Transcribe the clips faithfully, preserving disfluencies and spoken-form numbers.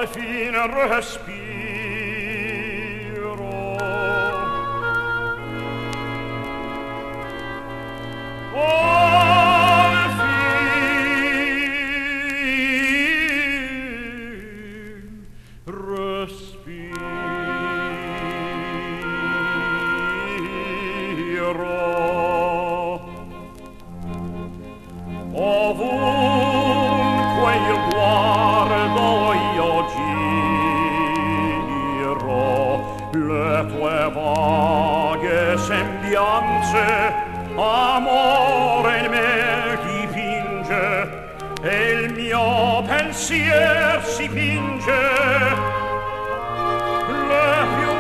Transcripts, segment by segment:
fine respiro. Al fin respiro. Ovunque il guardo io giro, le tue vaghe sembianze amore in me dipinge, e il mio pensier si finge. Le più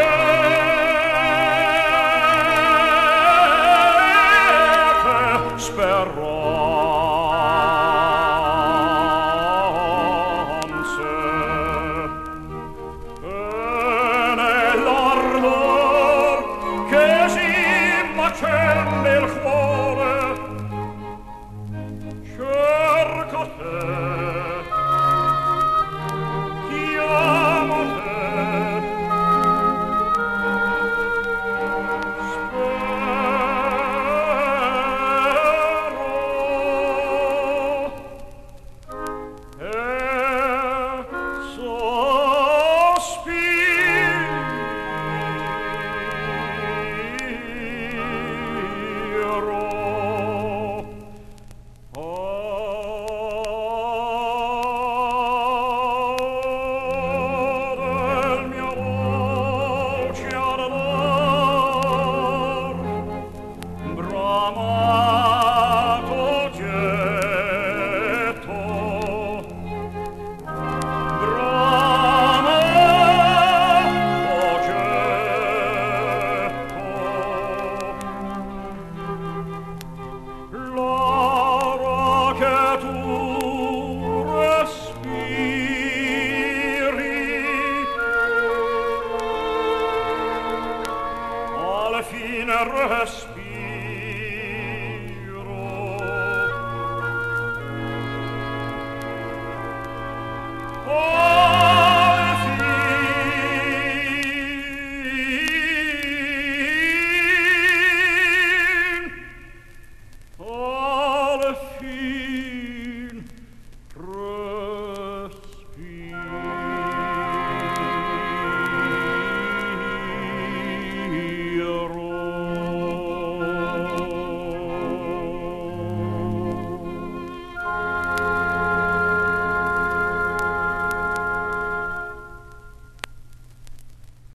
liete speranze, e nell'ardor che si m'accende il cuore, cerco te, chiamo te, spero e sospiro. Del mio dolce ardor, bramato getto, bramato getto. L'ora che tu respiri, alla fine respiro. Al fin, al fin